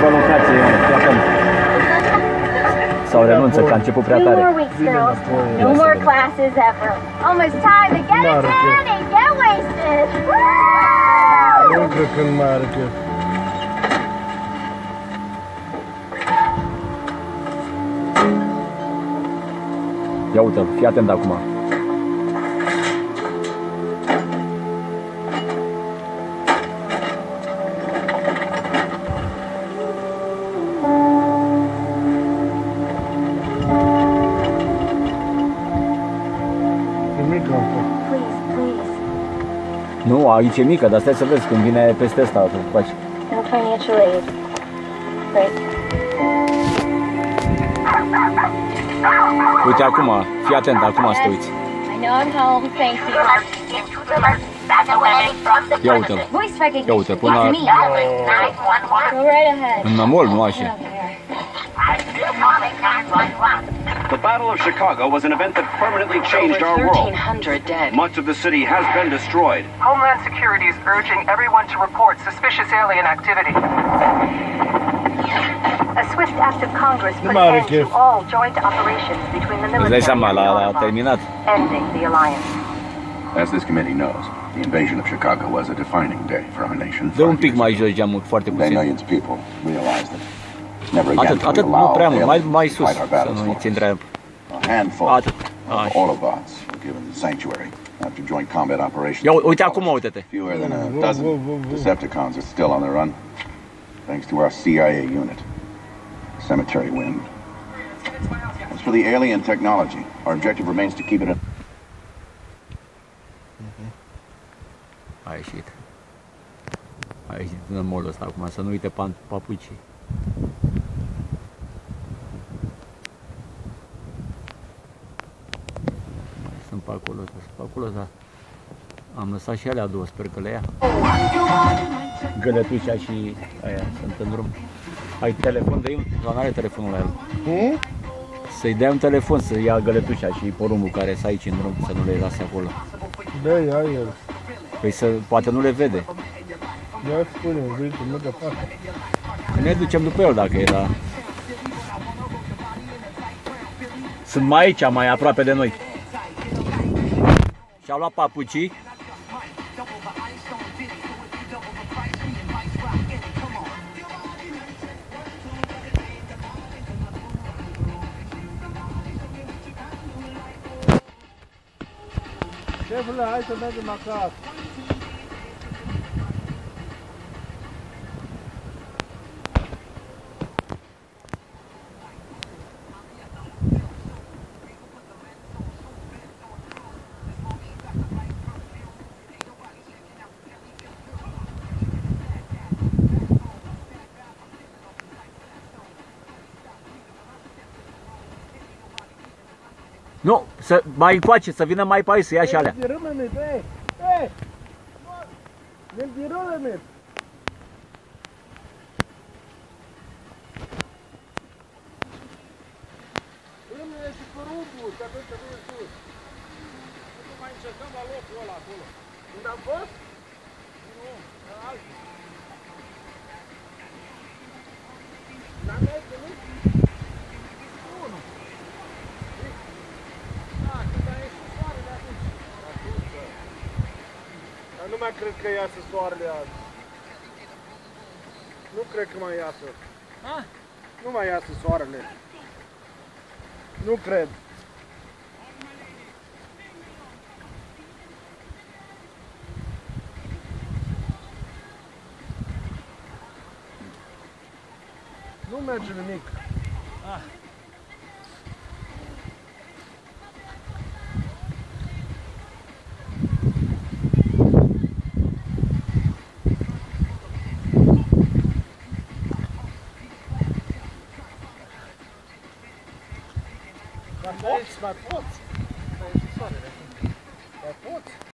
schimbă locație, fii atent. Sau renunță, că a început prea tare. No more classes ever. Almost time to get it in and get wasted. Nu cred că nu mai are chef. Ia uite, fii atent acum. Nu, aici e mică, dar stai să vezi când vine peste asta, tu faci. No financial aid. Right. Uite acum, fii atent, acum să te uiți. I know I'm home, thank you. Ia uite-l. Voice recognition. Ia uite, până It's me. Go right ahead. în namol, nu așa. The Battle of Chicago was an event that permanently changed our world. 1,300 dead. Much of the city has been destroyed. Homeland Security is urging everyone to report suspicious alien activity. A swift act of Congress put an end to all joint operations between the military Îți dai seama, and the l-a Autobots, terminat. ending the alliance. As this committee knows, the invasion of Chicago was a defining day for our nation. Dă un pic mai jos geamul, foarte Today, puțin. millions of people realize that never again Atât, can we atât, nu allow prea mult, aliens mai to sus, fight our să battles nu for îi ți us. întreabă. A handful Atât, of așa. Autobots were given sanctuary after joint combat operations. Ia uite acum, uite-te. Fewer than a dozen Decepticons are still on the run, thanks to our CIA unit, Cemetery Wind. As for the alien technology, our objective remains to keep it in. A ieșit. A ieșit în modul ăsta acum, să nu uite papucii. Mai sunt pe acolo, dar am lăsat și alea două, sper că le ia. Gălătușa și aia sunt în drum. Ai telefon de el? Nu are telefonul la el. Să-i dea un telefon să ia Gălătușa și porumbul care sunt aici în drum, să nu le lase acolo. Da, ia el. Păi poate nu le vede. Ia spune, uite, mă de față. Ne ducem după el dacă e, dar... Sunt mai aici, mai aproape de noi. Și-au luat papucii. Șefule, hai să mergem acasă. Nu, să mai încoace, să vină mai pe aici, să ia și alea. Nu mai cred că iasă soarele azi. Nu cred că mai iasă. Nu mai iasă soarele. Nu cred. Nu merge nimic. Mai poți? Mai poți? Mai poți?